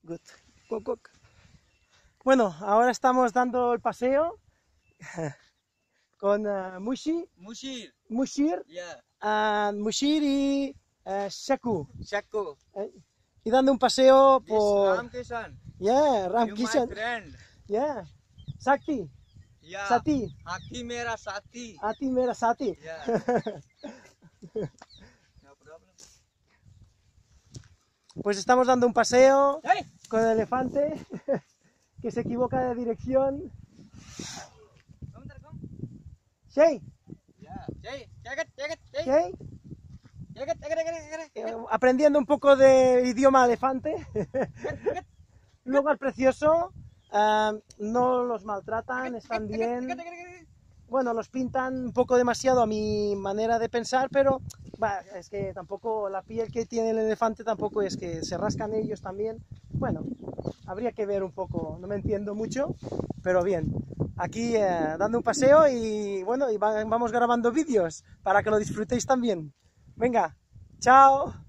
Good. Cook. Bueno, ahora estamos dando el paseo con Mushir y Shaku. Y dando un paseo por... Ramkishan. Yeah, You Ramkishan. my friend. Yeah. Sakti. Yeah. Sati. Haki mera sati. Ati mera Sati. Yeah. No problem. Pues estamos dando un paseo Hey. con el elefante que se equivoca de dirección. Come there, come. Shay, Yeah. Jay, take it, take it, take it. Shay, Take it, take it, take it, take it. aprendiendo un poco de idioma elefante. Luego al precioso, no los maltratan, están bien. Bueno, los pintan un poco demasiado a mi manera de pensar, pero es que tampoco la piel que tiene el elefante tampoco es que se rascan ellos también. Bueno, habría que ver un poco, no me entiendo mucho, pero bien. Aquí dando un paseo y bueno, y vamos grabando vídeos para que lo disfrutéis también. Venga, chao.